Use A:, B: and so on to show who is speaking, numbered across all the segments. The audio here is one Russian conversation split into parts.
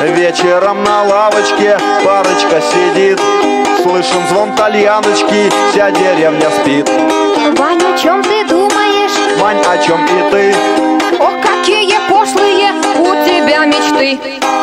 A: Вечером на лавочке парочка сидит, слышен звон тальяночки, вся деревня спит.
B: Вань, о чем ты думаешь?
A: Вань, о чем и ты?
B: Ох, какие пошлые у тебя мечты!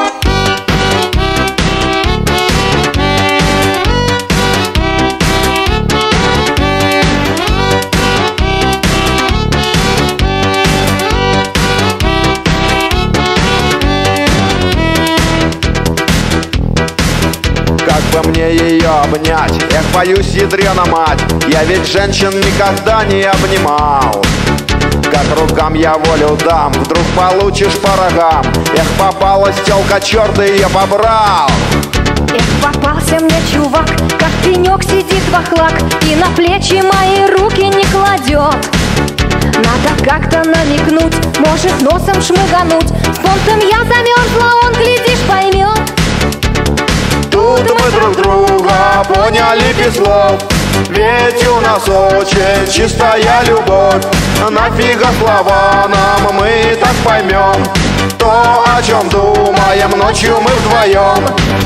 A: Как бы мне ее обнять? Эх, боюсь, ядрена мать, я ведь женщин никогда не обнимал. Как рукам я волю дам, вдруг получишь по рогам. Эх, попалась тёлка, чёрт ее побрал.
B: Эх, попался мне чувак, как пенёк сидит вахлак, и на плечи мои руки не кладет. Надо как-то намекнуть, может носом шмыгануть. С понтом я замерзла, он, глядишь, поймет.
A: Тут мы друг друга поняли без слов, ведь у нас очень чистая любовь. Нафига слова нам, мы так поймем то, о чем думаем ночью мы вдвоем.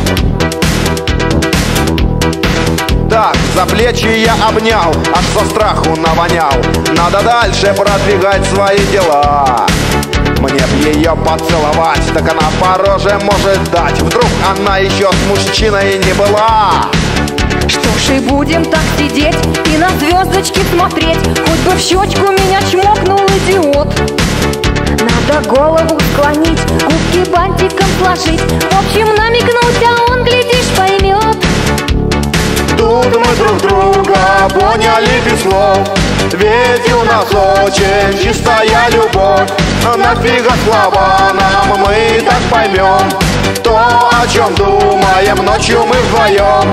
A: Так, за плечи я обнял, аж со страху навонял. Надо дальше продвигать свои дела. Мне б ее поцеловать, так она по роже может дать. Вдруг она еще с мужчиной не была.
B: Что ж и будем так сидеть и на звездочки смотреть, хоть бы в щечку меня чмокнул идиот. Надо голову склонить, губки бантиком сложить, в общем намекнуть, а он, глядишь, поймет.
A: Тут мы друг друга поняли без слов, ведь у нас очень чистая любовь. Нафига слова нам, мы так поймем то, о чем думаем ночью мы вдвоем.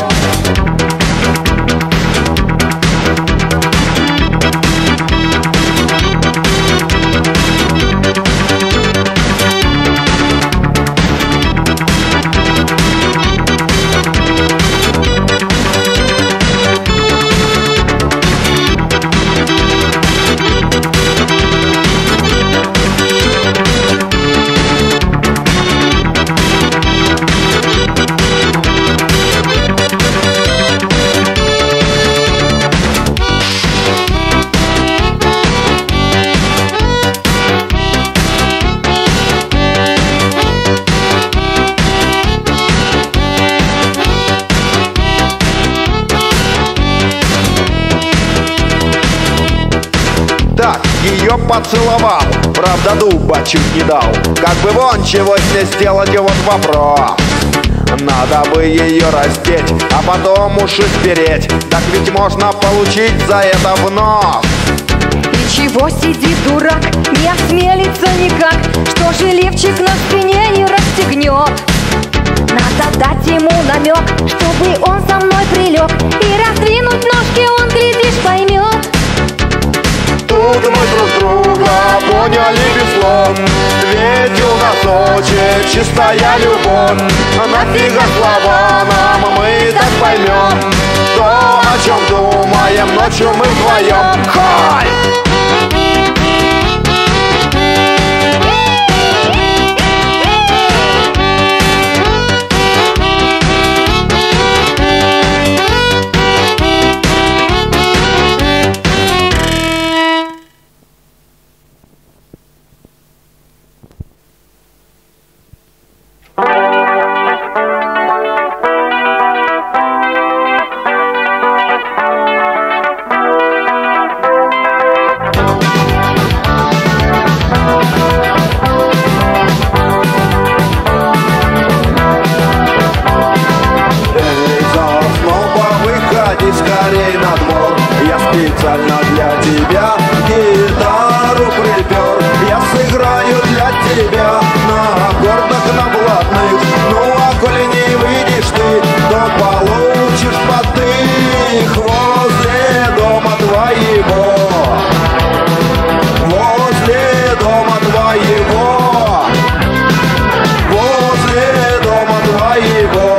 A: Так, ее поцеловал, правда дуба чуть не дал. Как бы вон чего здесь сделать, и вот вопрос. Надо бы ее раздеть, а потом уши спереть. Так ведь можно получить за это в нос.
B: И чего сидит дурак, не осмелится никак, что же лифчик на спине не расстегнет. Надо дать ему намек, чтобы он со мной прилег, и раздвинуть ножки он, глядишь, поймет.
A: Тут мы друг друга поняли без слов, ведь у нас очень чистая любовь. Нафига слова нам, мы так поймем то, о чем думаем ночью мы вдвоем. Хай! Скорей на двор, я специально для тебя гитару припер. Я сыграю для тебя на аккордах, на блатных. Ну а коли не выйдешь ты, то получишь подых возле дома твоего. Возле дома твоего. Возле дома твоего.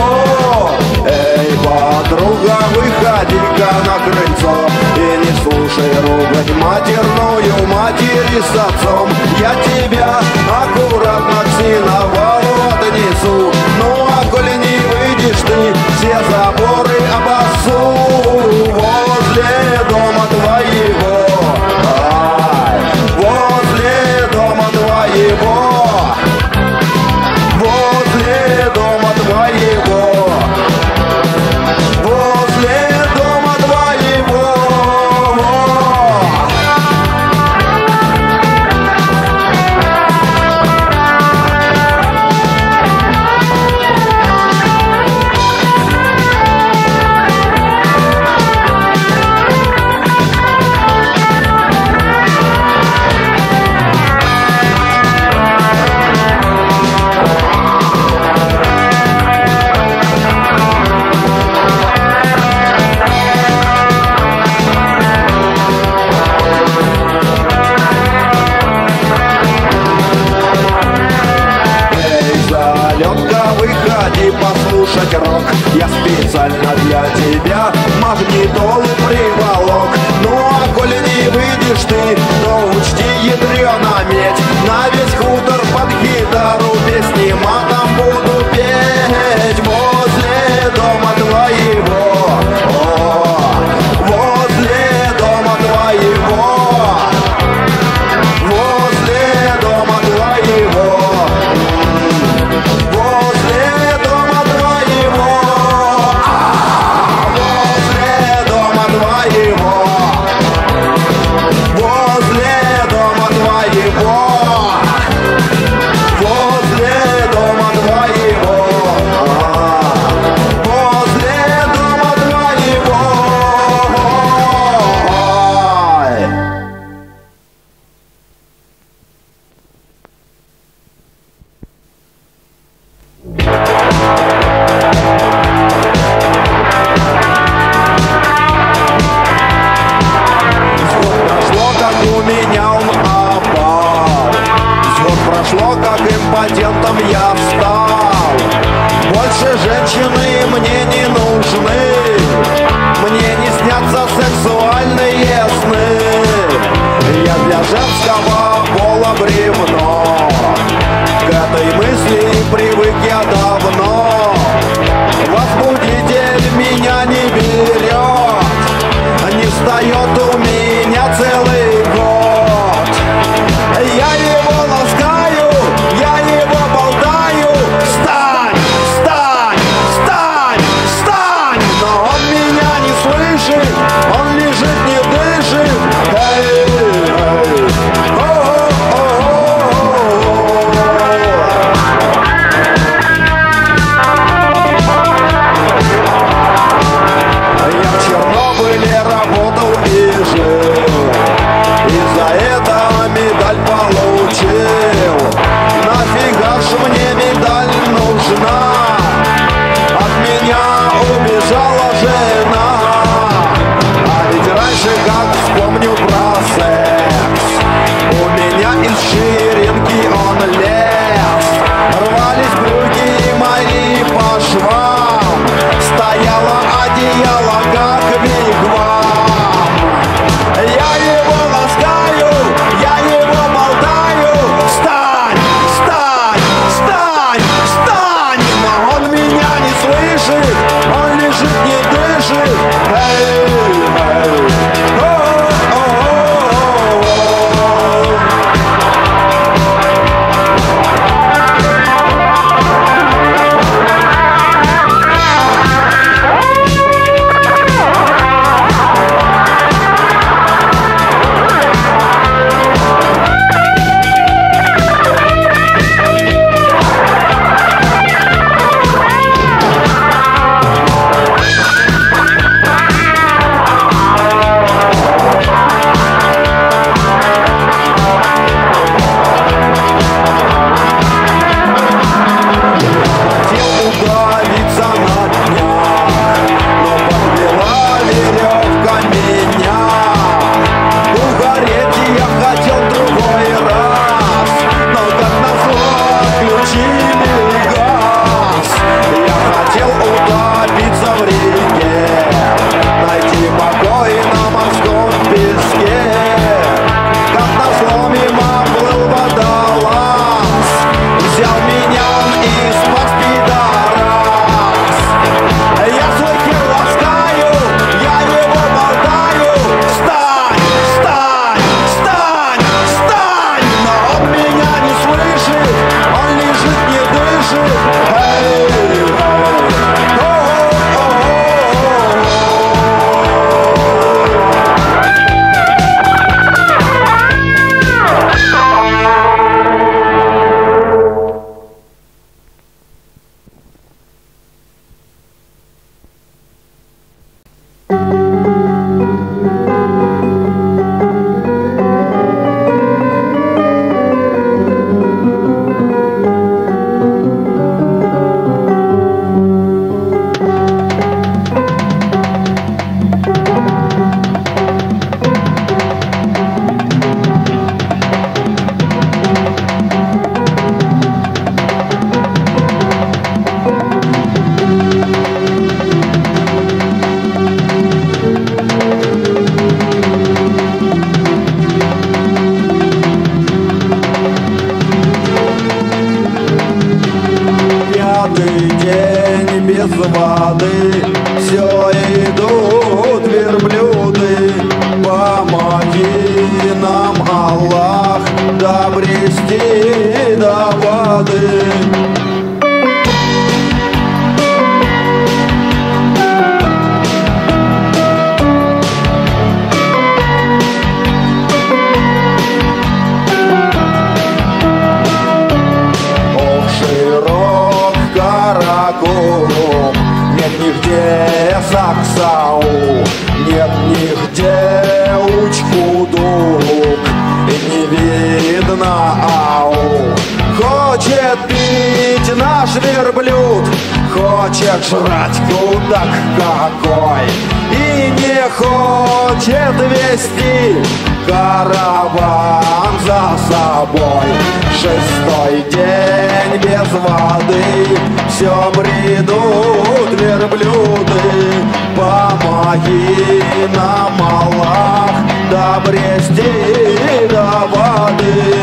A: Выходи-ка на крыльцо и не слушай слыши ругань матерную матери с отцом. Я тебя аккуратно к сеновалу отнесу. Ну а коли не выйдешь ты, все заборы обоссу возле дома твоего. Возле дома твоего. Возле дома твоего. Возле дома твоего. Выходи послушать рок. Я специально для тебя магнитолу приволок. Ну а коли не выйдешь ты, то учти, ядрёна медь, на весь хутор под гитару песни матом буду петь. Возле дома твоего. Возле дома твоего. Возле дома твоего. Возле дома твоего. Возле дома твоего. Возле дома воды все идут верблюды. Помоги нам, Аллах, добрести до воды. Нет нигде Саксау, нет нигде Учкудук, и не видно Ау. Хочет пить наш верблюд, хочет жрать кудак какой, и не хочет вести караван за собой. Шестой день без воды, все бредут верблюды. Помоги нам, Аллах, добрести до воды.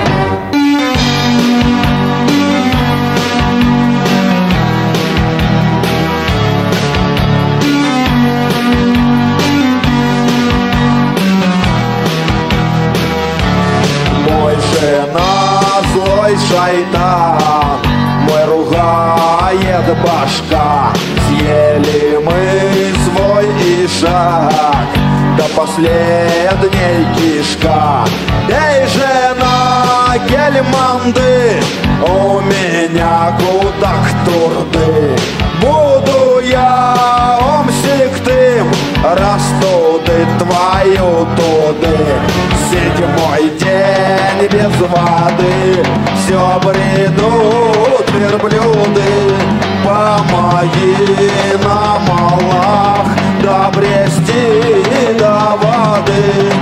A: Злой шайтан, мой ругает башка. Съели мы свой ишак, до последней кишка. Эй, жена Гельманды, у меня кудак турды. Буду я омсиктым, растуды твою туды. Седьмой день без воды, все бредут верблюды. Помоги нам, Аллах, добрести до воды.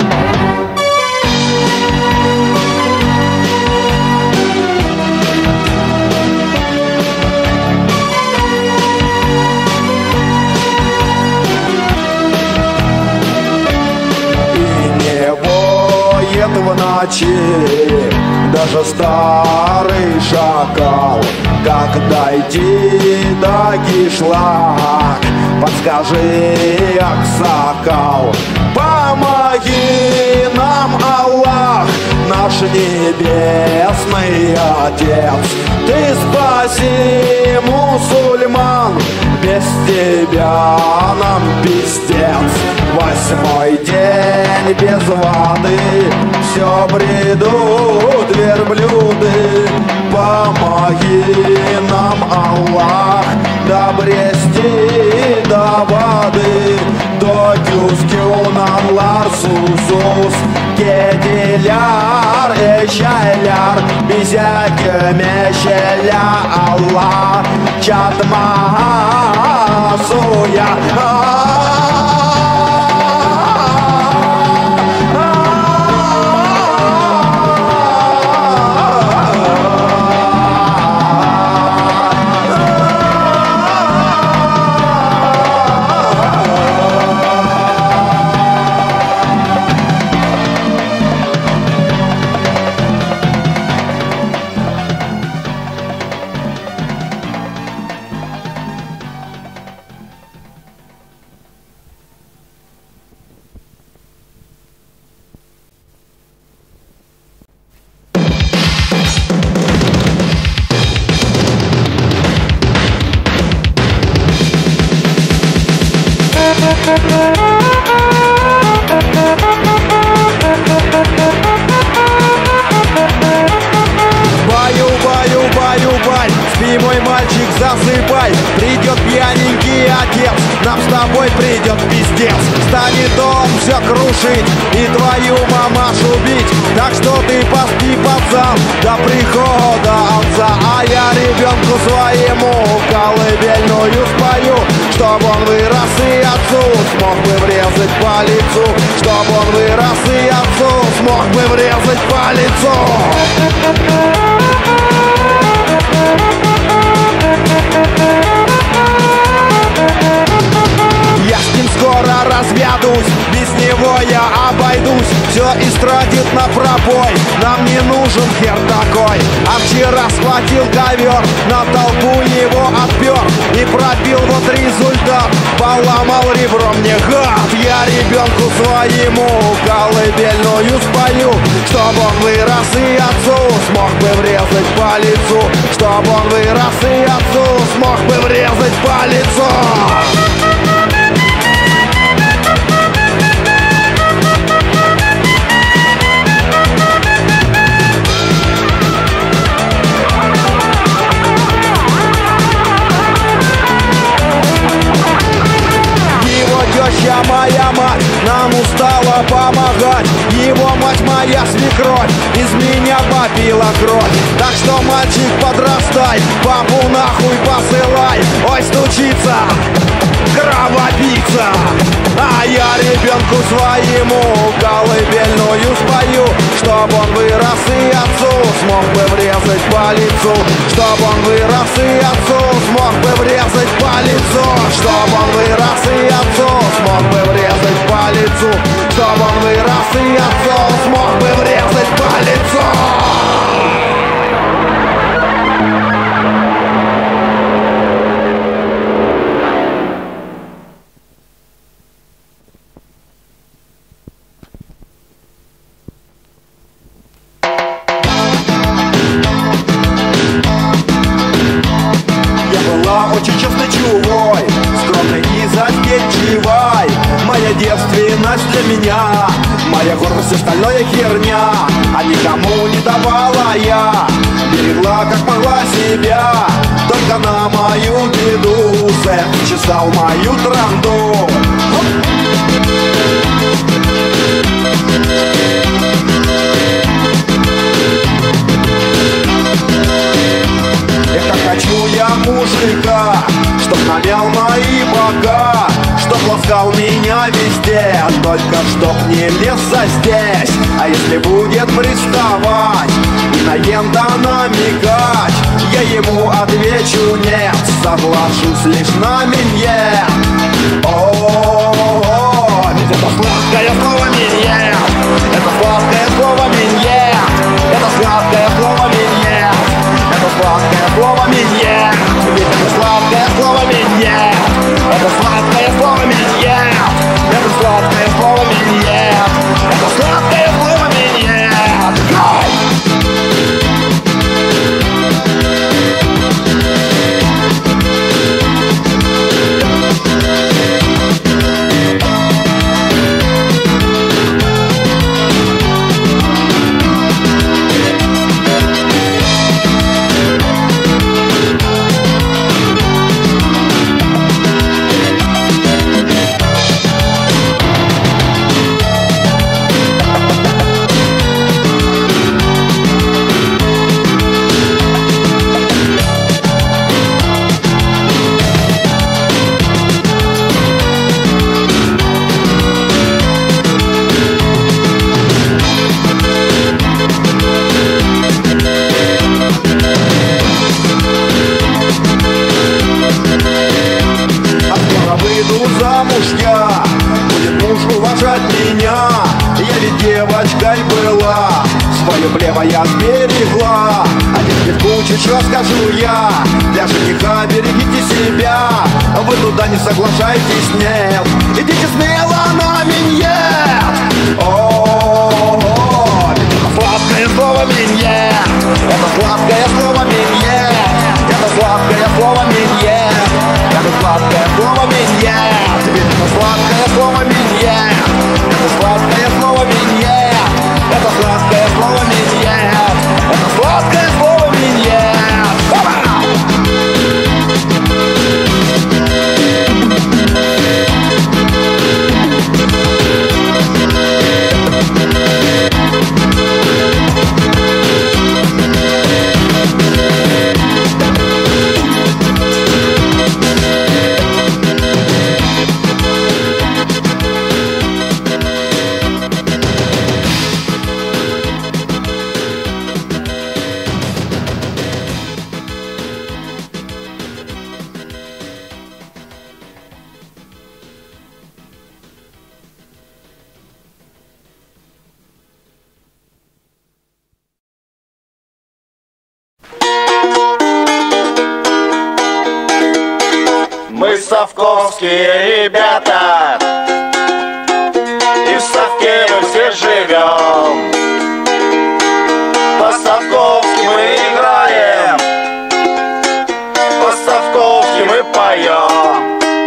A: В ночи даже старый шакал. Как дойти до кишлак, подскажи, аксакал. Помоги нам, Аллах, наш небесный Отец. Ты спаси мусульман, без тебя нам пиздец. Восьмой день без воды, все бредут верблюды. Помоги нам, Аллах, добрести до воды. До кюскюнан ларсусус, кедиляр эшайляр, бизяк мешеля Аллах, чатма суя. Баю-баю-баю-бай, спи, мой мальчик, засыпай. Придет пьяненький отец, нам с тобой придет пиздец. Станет он все крушить и твою мамашу бить. Так что ты поспи, пацан, до прихода отца. А я ребенку своему колыбельную спою, чтоб он вырос и отцу смог бы врезать по лицу. Чтоб он вырос и отцу смог бы врезать по лицу. Я с ним скоро разведусь, без него я обойдусь. Все истратит на пробой, нам не нужен хер такой. А вчера схватил ковер, на толпу его отпер и пробил вот результат, поломал ребро мне гад. Я ребенку своему колыбельную спою, чтоб он вырос и отцу смог бы врезать по лицу. Чтоб он вырос и отцу смог бы врезать по лицу. Теща моя мать нам устала помогать. Его мать моя свекровь из меня попила кровь. Так что, мальчик, подрастай, папу нахуй посылай. Ой, стучится кровопийца. А я ребенку своему колыбельную спою, чтоб он вырос и отцу смог бы врезать по лицу. Чтоб он вырос и отцу смог бы врезать по лицу. Чтоб он вырос и отцу смог бы врезать по лицу. Чтоб он вырос и отцу смог бы врезать по лицу. Очень честной чувой, скромной и застенчивой. Моя девственность для меня, моя гордость, остальное херня. А никому не давала я, берегла как могла себя. Только на мою беду Сэм чесал мою транду. Как хочу я мужика, чтоб намял мои бока, чтоб ласкал меня везде, только чтоб не лезла здесь. А если будет приставать и на ента намекать, я ему отвечу нет, соглашусь лишь на миньет. О-о-о, ведь это сладкое слово миньет, это сладкое слово миньет, это сладкое слово миньет. Это сладкое слово миньет, ведь это сладкое слово миньет. Это сладкое слово миньет, это сладкое слово миньет. Это сладкое слово миньет. Плева я сберегла, а теперь кучу чего скажу я. Для жениха берегите себя, вы туда не соглашайтесь, нет. Идите смело на миньет. О-о-о, ведь это сладкое слово миньет. Это сладкое слово миньет. Это сладкое слово миньет. Это сладкое слово миньет. Ведь это сладкое слово миньет. Это сладкое слово миньет. Это сладкое слово миньет. Это сладкое слово миньет. Мы совковские ребята, и в совке мы все живем. По-совковски мы играем, по-совковски мы поем.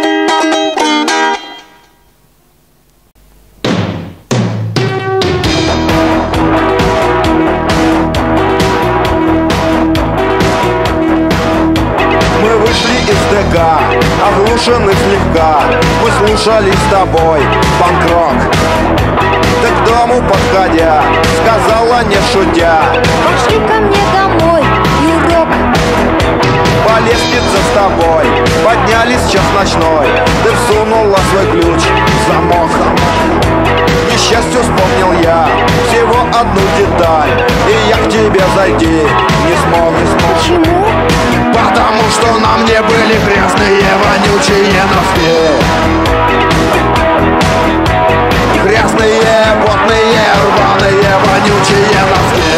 A: Мы вышли из ДК, оглушены слегка. Мы слушали с тобой панк-рок. Ты к дому подходя сказала, не шутя:
B: пошли ко мне домой, Юрок.
A: по лестнице с тобой поднялись в час ночной. Ты всунула свой ключ в замок. К несчастью вспомнил я всего одну деталь, и я к тебе зайти не смог.
B: Почему?
A: Потому что на мне были грязные вонючие носки. Грязные, потные, рваные, вонючие носки.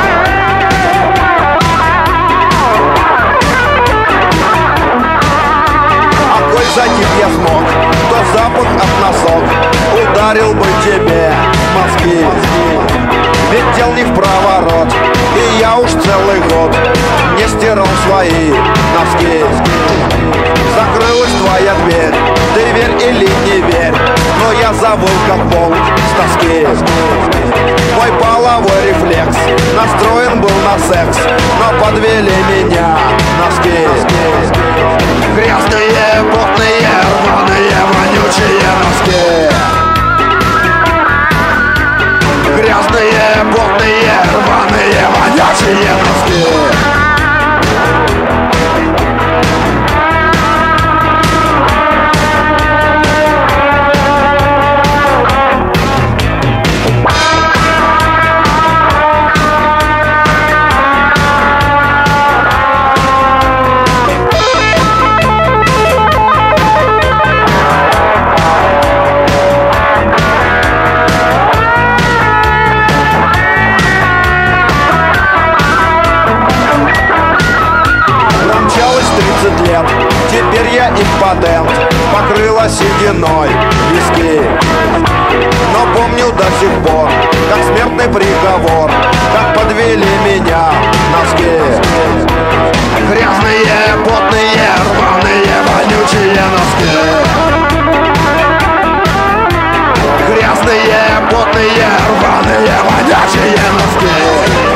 A: А коль затих я смог, то запах от носок ударил бы тебе в мозги. Ведь дел не в проворот, и я уж целый год не стирал свои носки. Закрылась твоя дверь, ты верь или не верь, но я забыл, как волк с тоски. Мой половой рефлекс настроен был на секс, но подвели меня носки. Грязные, потные, рваные, вонючие носки. Грязные, потные, рваные, вонючие носки. Теперь я импотент, покрыла сединой виски. Но помню до сих пор, как смертный приговор, как подвели меня носки. Грязные, потные, рваные, вонючие носки. Грязные, потные, рваные, вонючие носки.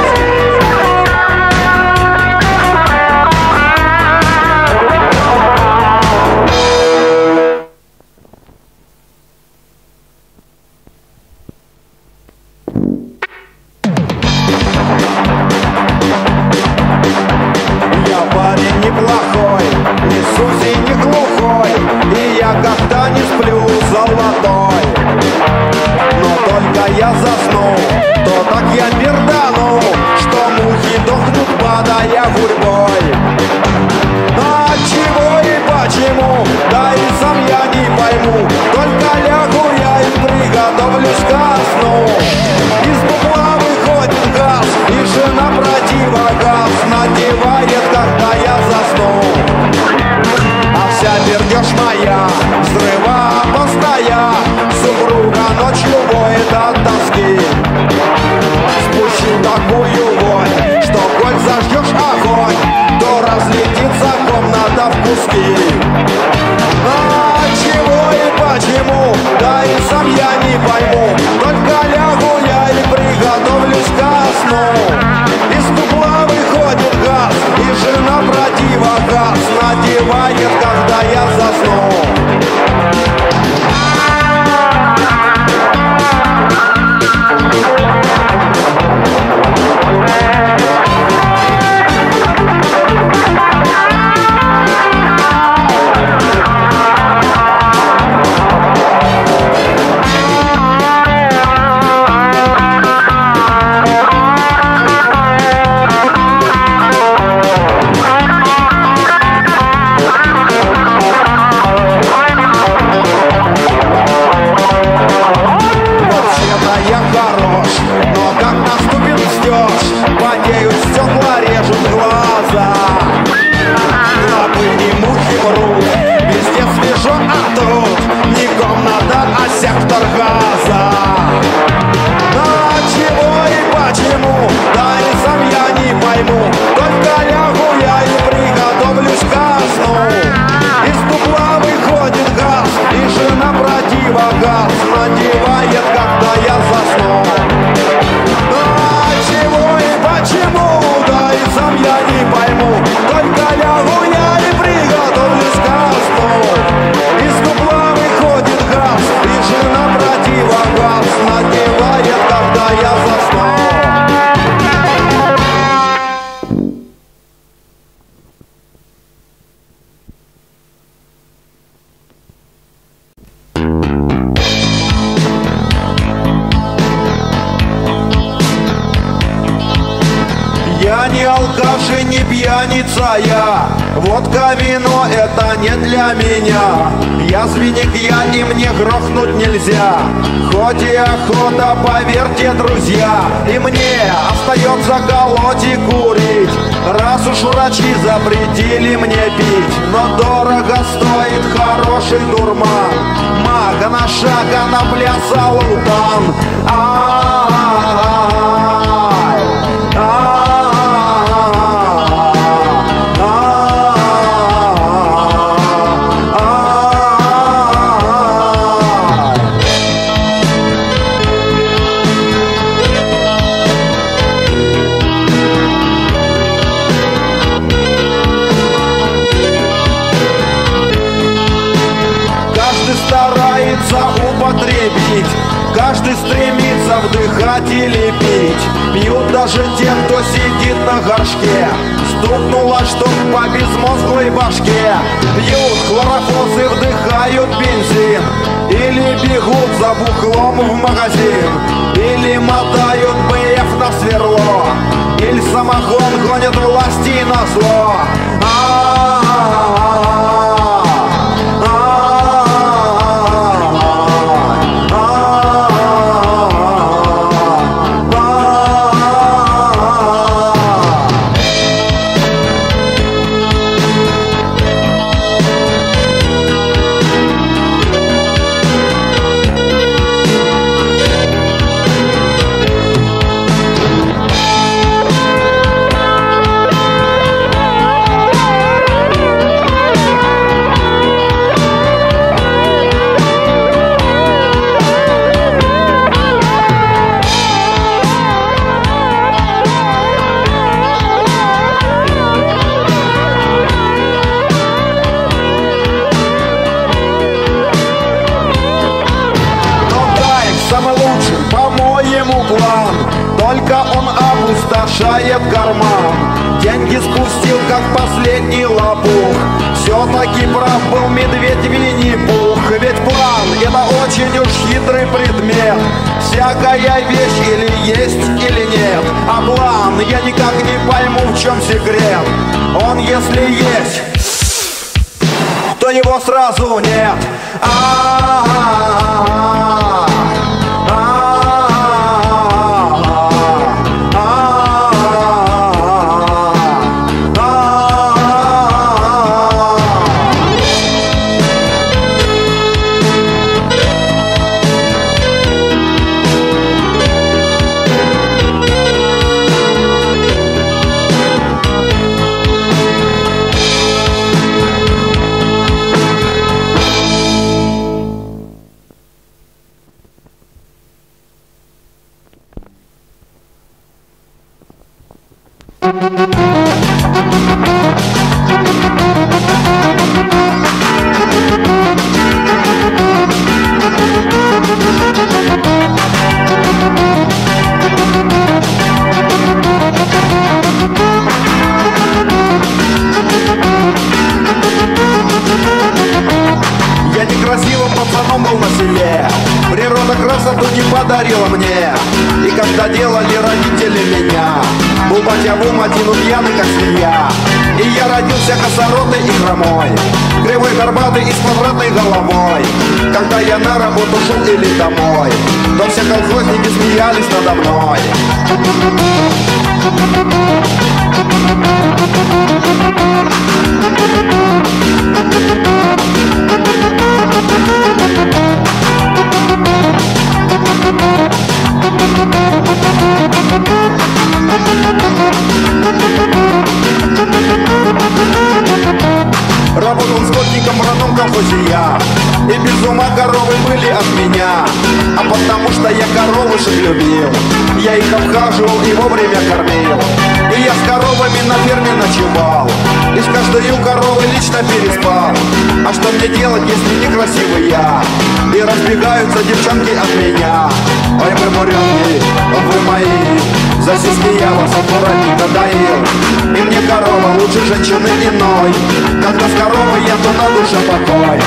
A: Я заснул, то так я пердану, что мухи дохнут, падая гурьбой. А чего и почему, да и сам я не пойму, только лягу я и приготовлюсь ко сну. Из букла выходит газ, и жена противогаз надевает, когда я засну. А вся пердеж моя, взрыва постоя, супруга ночью воет от тоски. Спущу такую вонь, что коль зажжешь огонь, то разлетится комната в куски. А чего и почему, да и сам я не пойму, только лягу я и приготовлюсь ко сну. Из кукла выходит газ, и жена противогаз надевает, когда я засну. тут не комната, а сектор газа. А чего и почему, да и сам я не пойму. Только лягу я и приготовлюсь ко сну. Из дупла выходит газ, и жена противогаз надевает, когда я засну. А чего и почему, да и сам я не пойму. Только лягу я и приготовлюсь ко сну. Из дупла выходит газ, и жена противогаз надевает, когда я засну. Я не алкаш и не пьяница я, водка, вино — это не для меня. Я свинья, и мне грохнуть нельзя, хоть и охота, поверьте, друзья. И мне остается колоть и курить, раз уж врачи запретили мне пить. Но дорого стоит хороший дурман, мага на шаг, а на пляса лутан. Употребить, каждый стремится вдыхать или пить. Пьют даже те, кто сидит на горшке, стукнуло чтоб по безмозглой башке. Пьют хлорофосы, вдыхают бензин, или бегут за бухлом в магазин, или мотают БФ на сверло, или самогон гонят власти на зло. Только он опустошает карман, деньги спустил, как последний лопух. Все-таки прав был медведь Винни-Пух. Ведь план — это очень уж хитрый предмет. Всякая вещь или есть, или нет. А план я никак не пойму, в чем секрет. Он если есть, то его сразу нет. Я некрасивым пацаном был на селе, природа красоту не подарила мне. И когда делали родители меня, был батя в ум один пьяный, как свинья. И я родился косоротый и хромой, кривой, горбатый и с квадратной головой. Когда я на работу шел или домой, то все колхозники смеялись надо мной. я. И без ума коровы были от меня, а потому что я коровушек любил. Я их обхаживал и вовремя кормил. И я с коровами на ферме ночевал, и с каждой коровой лично переспал. А что мне делать, если некрасивый я? И разбегаются девчонки от меня. Ой, вы буренки, вы мои, за сиськи я вас аккуратненько доил. И мне корова лучше женщины иной. Когда с коровой я, то на душе покой.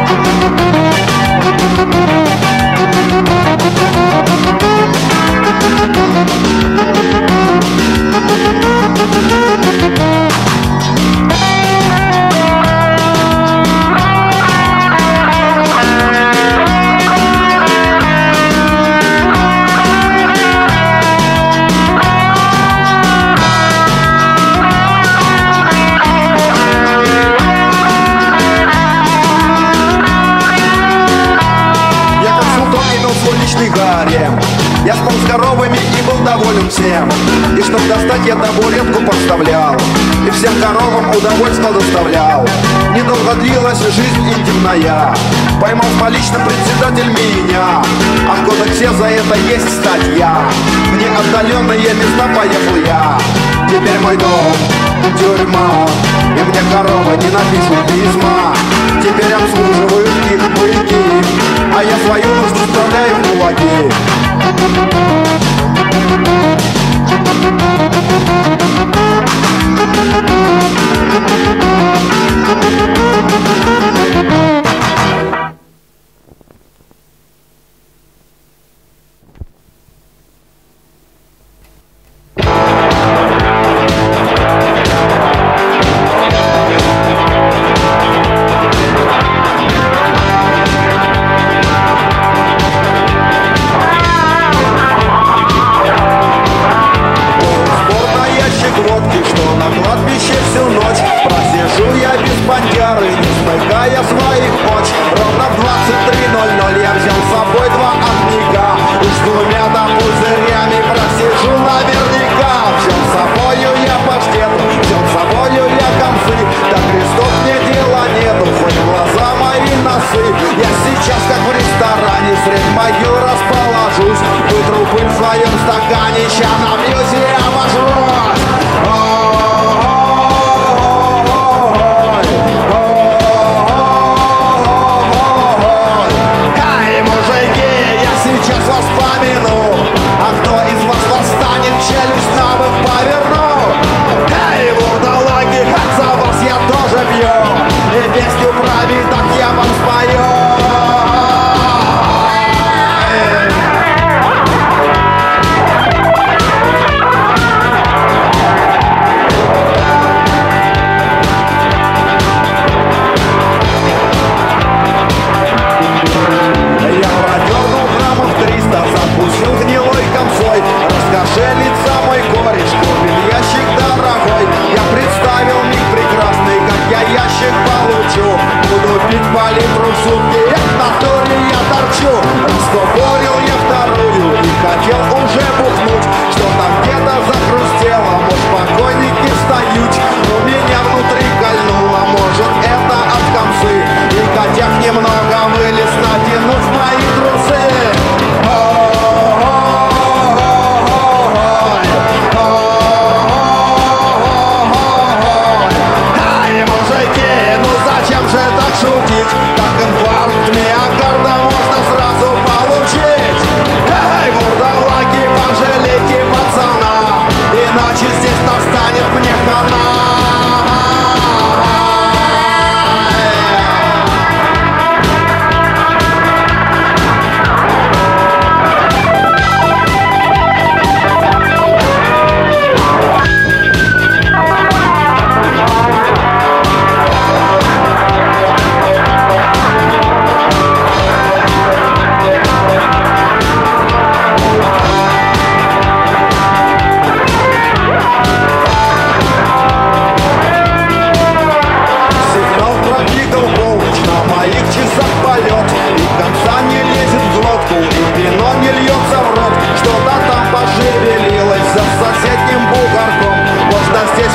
A: Я спал с коровами и был доволен всем. И чтоб достать, я табуретку подставлял, и всем коровам удовольствие доставлял. Недолго длилась жизнь интимная, поймал полично председатель меня. А в кодексе за это есть статья. Мне отдаленные места поехал я. Теперь мой дом тюрьма, и мне коровы не напишут письма. Теперь обслуживают их быки, а я свою нужду вставляю в кулаки.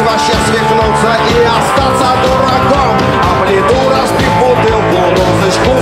A: свихнуться и остаться дураком. А плиту разбив бутылку, розочку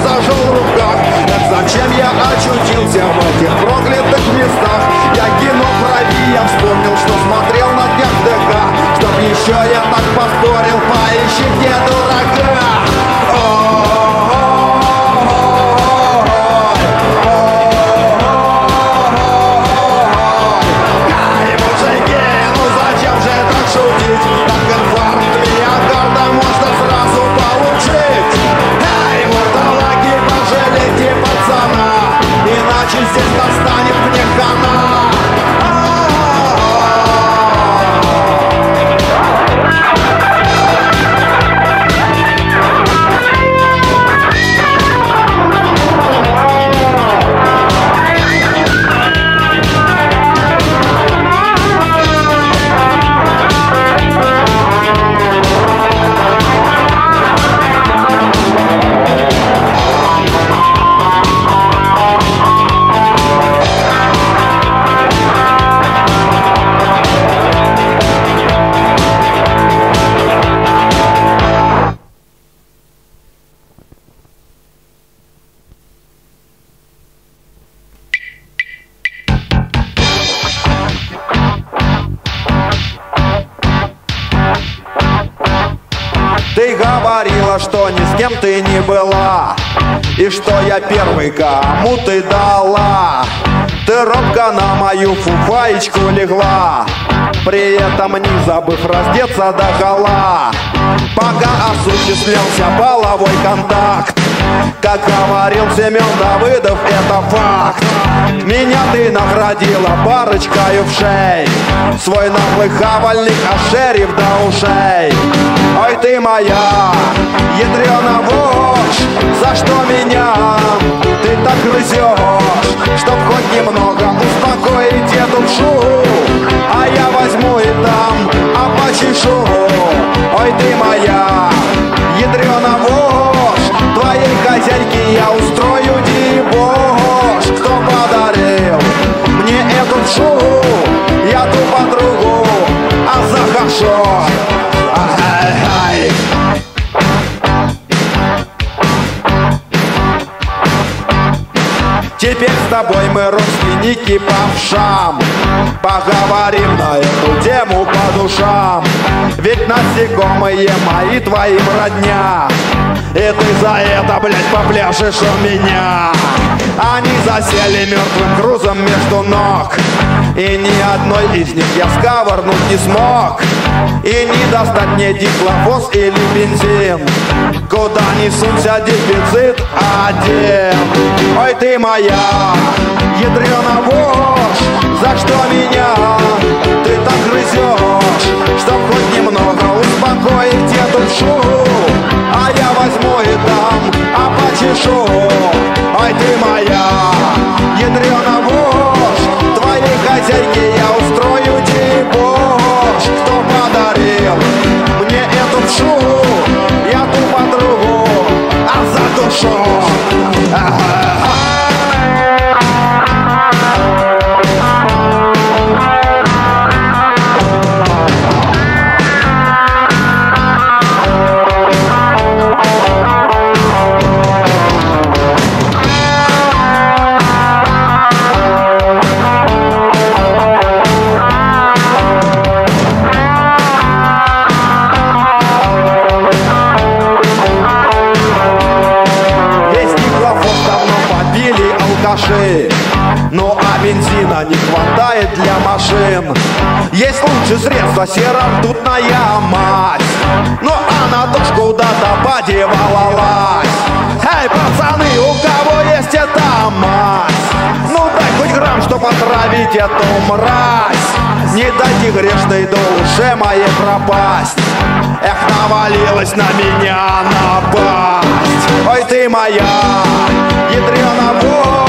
A: говорила, что ни с кем ты не была, и что я первый, кому ты дала. Ты робко на мою фуфаечку легла, при этом не забыв раздеться догола. Пока осуществлялся половой контакт, как говорил Семен Давыдов, это факт. Меня ты наградила парочкой вшей, свой наглый хавальник ошерив до ушей. Ой, ты моя ядрёна вошь, за что меня ты так грызешь? Чтоб хоть немного успокоить эту душу, а я возьму и дам почешу. Ой, ты моя ядрёна вошь, твоей хозяйке я устрою дебош. Кто подарил мне эту душу? Я ту подругу, а за хорошо. Ай-ай-ай. Теперь с тобой мы родственники по вшам, поговорим на эту тему по душам. Ведь насекомые мои твоим родня, и ты за это, блядь, попляшешь у меня. Они засели мертвым грузом между ног, и ни одной из них я сковырнуть не смог. И не достать мне дихлофос или бензин, куда ни сунься дефицит один. Ой, ты моя ядрёна вошь, за что меня ты так грызешь? Чтоб хоть немного успокоить эту душу, а я возьму и дам почешу. Ой, ты моя ядрёна вошь, твоей хозяйке я устрою дебош. Кто подарил мне эту душу? Я ту подругу, а за душу. Ну а бензина не хватает для машин. Есть лучшее средство — серо-ртутная мазь, но она тоже куда-то подевалась. Эй, пацаны, у кого есть эта мазь? Ну дай хоть грамм, чтоб отравить эту мразь. Не дайте грешной душе моей пропасть. Эх, навалилась на меня напасть. Ой, ты моя ядрёна вошь,